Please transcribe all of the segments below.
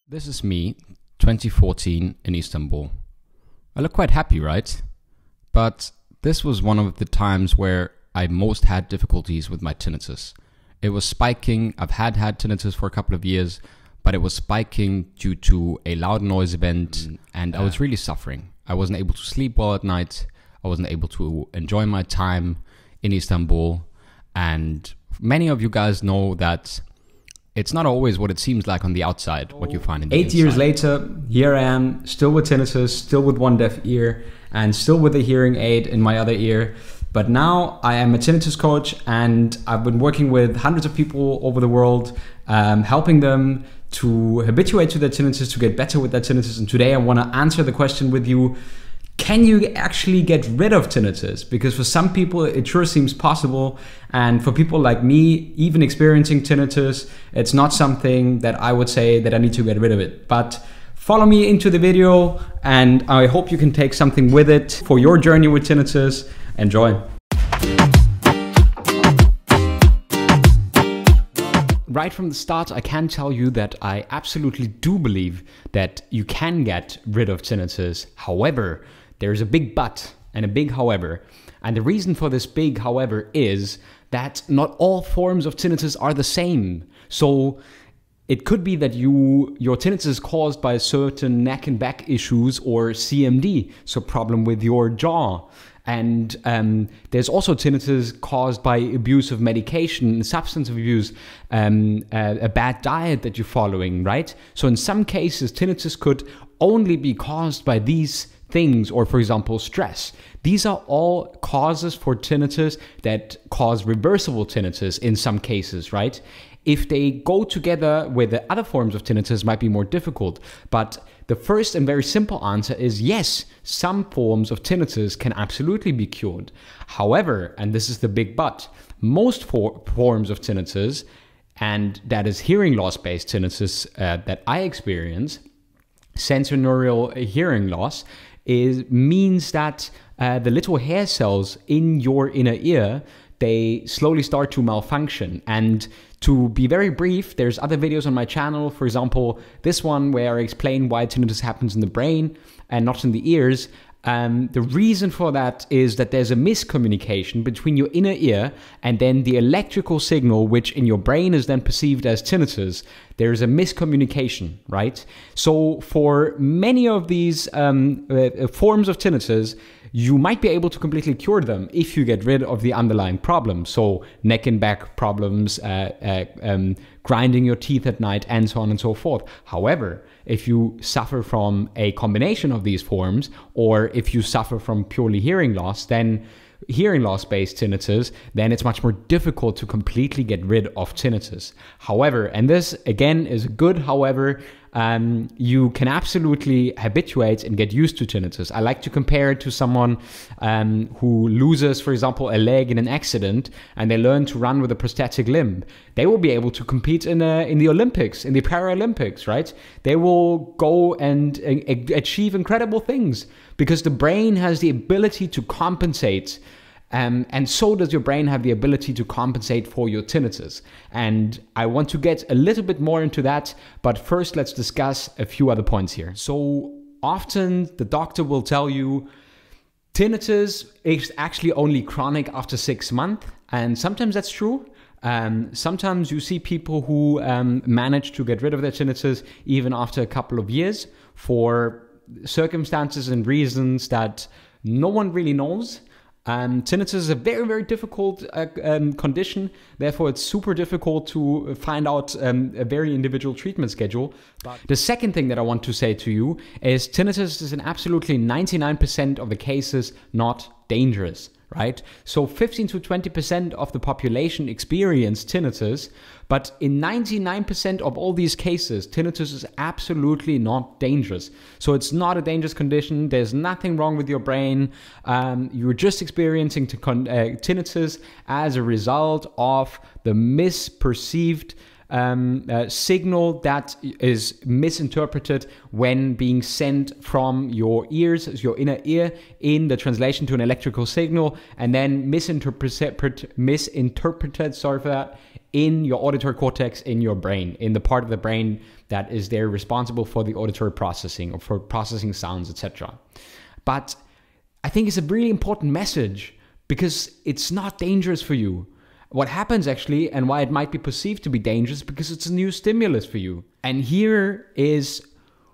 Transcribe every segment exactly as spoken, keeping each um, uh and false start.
This is me, twenty fourteen in Istanbul. I look quite happy, right? But this was one of the times where I most had difficulties with my tinnitus. It was spiking. I've had had tinnitus for a couple of years, but it was spiking due to a loud noise event, and I was really suffering. I wasn't able to sleep well at night. I wasn't able to enjoy my time in Istanbul. And many of you guys know that it's not always what it seems like on the outside, what you find in the Eight inside. years later, here I am, still with tinnitus, still with one deaf ear, and still with a hearing aid in my other ear. But now I am a tinnitus coach, and I've been working with hundreds of people over the world, um, helping them to habituate to their tinnitus, to get better with their tinnitus. And today I want to answer the question with you: can you actually get rid of tinnitus? Because for some people it sure seems possible, and for people like me, even experiencing tinnitus, it's not something that I would say that I need to get rid of it. But follow me into the video, and I hope you can take something with it for your journey with tinnitus. Enjoy. Right from the start, I can tell you that I absolutely do believe that you can get rid of tinnitus. However, there's a big but and a big however. And the reason for this big however is that not all forms of tinnitus are the same. So it could be that you your tinnitus is caused by certain neck and back issues or C M D, so problem with your jaw. And um, there's also tinnitus caused by abuse of medication, substance abuse, um, a, a bad diet that you're following, right? So in some cases, tinnitus could only be caused by these things, or for example, stress. These are all causes for tinnitus that cause reversible tinnitus in some cases, right? If they go together with the other forms of tinnitus, it might be more difficult. But the first and very simple answer is yes, some forms of tinnitus can absolutely be cured. However, and this is the big but, most for forms of tinnitus, and that is hearing loss-based tinnitus uh, that I experience, sensorineural hearing loss, is means that uh, the little hair cells in your inner ear, they slowly start to malfunction. And to be very brief, there's other videos on my channel, for example, this one where I explain why tinnitus happens in the brain and not in the ears. Um, the reason for that is that there's a miscommunication between your inner ear and then the electrical signal, which in your brain is then perceived as tinnitus. There's a miscommunication, right? So for many of these um, uh, forms of tinnitus, you might be able to completely cure them if you get rid of the underlying problem. So neck and back problems, uh, uh, um, grinding your teeth at night, and so on and so forth. However, if you suffer from a combination of these forms, or if you suffer from purely hearing loss, then hearing loss-based tinnitus, then it's much more difficult to completely get rid of tinnitus. However, and this again is a good however, um, you can absolutely habituate and get used to tinnitus. I like to compare it to someone um, who loses, for example, a leg in an accident, and they learn to run with a prosthetic limb. They will be able to compete in, a, in the Olympics, in the Paralympics, right? They will go and uh, achieve incredible things because the brain has the ability to compensate. Um, and so does your brain have the ability to compensate for your tinnitus. And I want to get a little bit more into that, but first let's discuss a few other points here. So often the doctor will tell you tinnitus is actually only chronic after six months, and sometimes that's true. Um, sometimes you see people who um, manage to get rid of their tinnitus even after a couple of years for circumstances and reasons that no one really knows. Um, tinnitus is a very, very difficult uh, um, condition. Therefore, it's super difficult to find out um, a very individual treatment schedule. But the second thing that I want to say to you is tinnitus is in absolutely ninety-nine percent of the cases not dangerous, right? So fifteen to twenty percent of the population experience tinnitus, but in ninety-nine percent of all these cases, tinnitus is absolutely not dangerous. So it's not a dangerous condition. There's nothing wrong with your brain. Um, you're just experiencing to con uh, tinnitus as a result of the misperceived um, uh, signal that is misinterpreted when being sent from your ears, your inner ear, in the translation to an electrical signal, and then misinterpreted, misinterpreted, sorry for that, in your auditory cortex, in your brain, in the part of the brain that is there responsible for the auditory processing or for processing sounds, et cetera. But I think it's a really important message because it's not dangerous for you. What happens actually, and why it might be perceived to be dangerous, because it's a new stimulus for you. And here is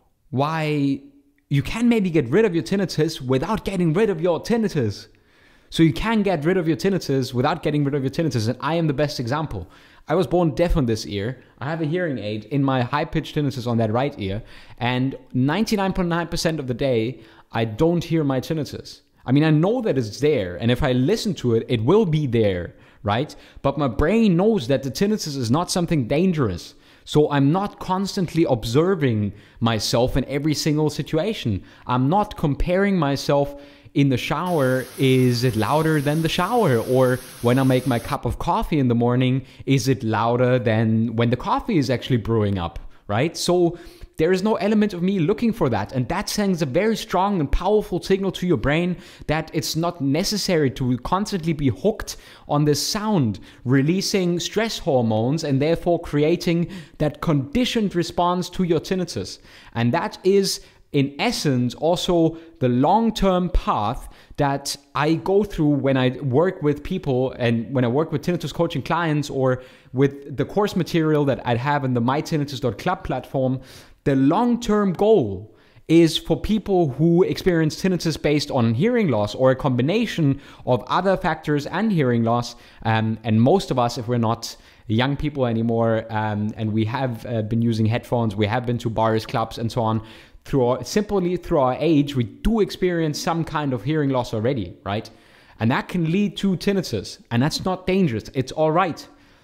why you can maybe get rid of your tinnitus without getting rid of your tinnitus. So you can get rid of your tinnitus without getting rid of your tinnitus, and I am the best example. I was born deaf on this ear. I have a hearing aid in my high-pitched tinnitus on that right ear, and ninety-nine point nine percent of the day, I don't hear my tinnitus. I mean, I know that it's there, and if I listen to it, it will be there, right? But my brain knows that the tinnitus is not something dangerous. So I'm not constantly observing myself in every single situation. I'm not comparing myself in the shower, is it louder than the shower? Or when I make my cup of coffee in the morning, is it louder than when the coffee is actually brewing up, right? So there is no element of me looking for that. And that sends a very strong and powerful signal to your brain that it's not necessary to constantly be hooked on this sound, releasing stress hormones and therefore creating that conditioned response to your tinnitus. And that is, in essence, also the long-term path that I go through when I work with people and when I work with tinnitus coaching clients, or with the course material that I have in the my tinnitus dot club platform. The long-term goal is for people who experience tinnitus based on hearing loss or a combination of other factors and hearing loss. Um, and most of us, if we're not young people anymore, um, and we have uh, been using headphones, we have been to bars, clubs, and so on, through our, simply through our age, we do experience some kind of hearing loss already, right? And that can lead to tinnitus, and that's not dangerous. It's all right.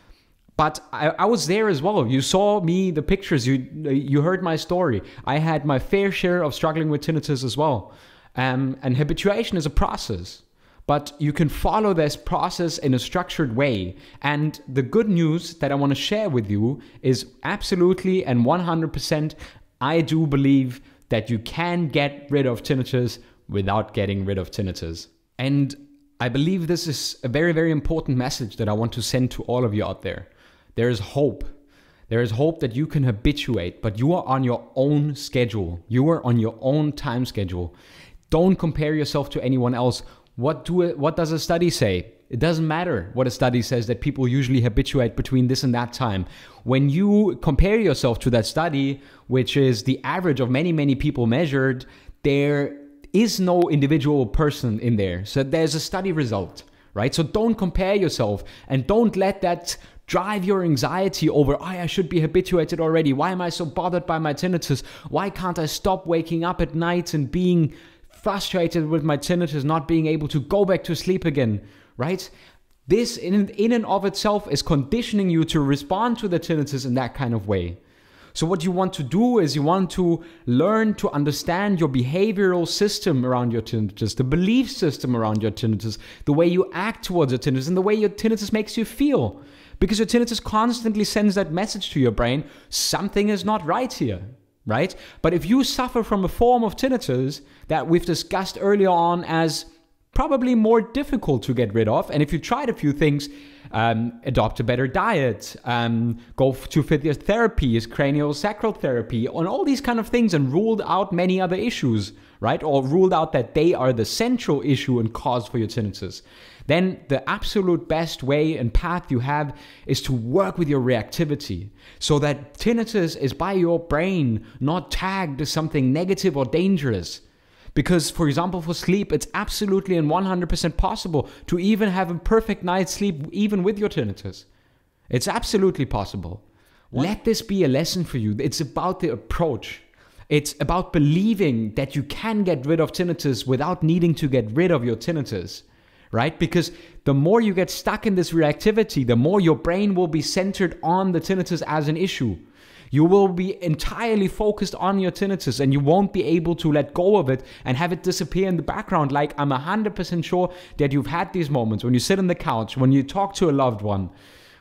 But I, I was there as well. You saw me, the pictures, you you heard my story. I had my fair share of struggling with tinnitus as well. Um, and habituation is a process. But you can follow this process in a structured way. And the good news that I want to share with you is absolutely and one hundred percent, I do believe that you can get rid of tinnitus without getting rid of tinnitus. And I believe this is a very, very important message that I want to send to all of you out there. There is hope. There is hope that you can habituate, but you are on your own schedule. You are on your own time schedule. Don't compare yourself to anyone else. What do it, what does a study say? It doesn't matter what a study says, that people usually habituate between this and that time. When you compare yourself to that study, which is the average of many, many people measured, there is no individual person in there. So there's a study result, right? So don't compare yourself, and don't let that drive your anxiety over, oh, I should be habituated already. Why am I so bothered by my tinnitus? Why can't I stop waking up at night and being frustrated with my tinnitus, not being able to go back to sleep again, right? This in, in and of itself is conditioning you to respond to the tinnitus in that kind of way. So what you want to do is you want to learn to understand your behavioral system around your tinnitus, the belief system around your tinnitus, the way you act towards your tinnitus, and the way your tinnitus makes you feel. Because your tinnitus constantly sends that message to your brain, something is not right here, right? But if you suffer from a form of tinnitus that we've discussed earlier on as probably more difficult to get rid of, and if you tried a few things, um, adopt a better diet, um, go to physiotherapy, craniosacral therapy, on all these kind of things, and ruled out many other issues, right? Or ruled out that they are the central issue and cause for your tinnitus, then the absolute best way and path you have is to work with your reactivity, so that tinnitus is by your brain not tagged as something negative or dangerous. Because, for example, for sleep, it's absolutely and one hundred percent possible to even have a perfect night's sleep even with your tinnitus. It's absolutely possible. What? Let this be a lesson for you. It's about the approach. It's about believing that you can get rid of tinnitus without needing to get rid of your tinnitus, right? Because the more you get stuck in this reactivity, the more your brain will be centered on the tinnitus as an issue. You will be entirely focused on your tinnitus, and you won't be able to let go of it and have it disappear in the background. Like, I'm one hundred percent sure that you've had these moments when you sit on the couch, when you talk to a loved one,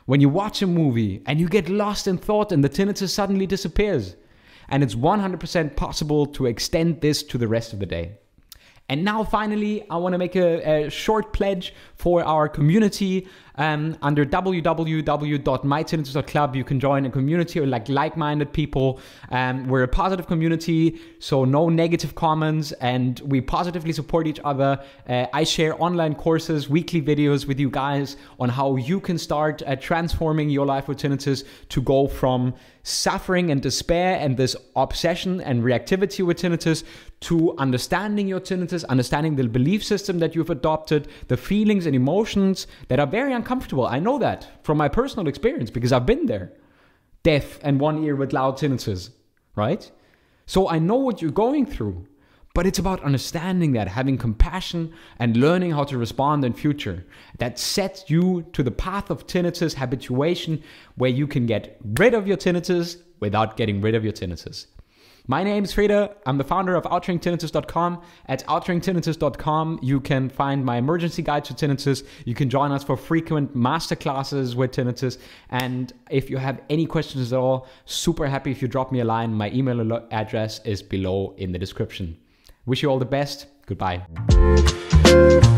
when you watch a movie and you get lost in thought and the tinnitus suddenly disappears. And it's one hundred percent possible to extend this to the rest of the day. And now finally, I want to make a, a short pledge for our community. Um, under w w w dot my tinnitus dot club, you can join a community of like like-minded people. Um, we're a positive community, so no negative comments, and we positively support each other. Uh, I share online courses, weekly videos with you guys on how you can start uh, transforming your life with tinnitus to go from suffering and despair and this obsession and reactivity with tinnitus to understanding your tinnitus, understanding the belief system that you've adopted, the feelings and emotions that are very uncomfortable. I know that from my personal experience because I've been there. Deaf and one ear with loud tinnitus, right? So I know what you're going through, but it's about understanding that, having compassion and learning how to respond in future. That sets you to the path of tinnitus habituation, where you can get rid of your tinnitus without getting rid of your tinnitus. My name is Freda. I'm the founder of outering tinnitus dot com. At outering tinnitus dot com, you can find my emergency guide to tinnitus. You can join us for frequent masterclasses with tinnitus. And if you have any questions at all, super happy if you drop me a line. My email address is below in the description. Wish you all the best. Goodbye.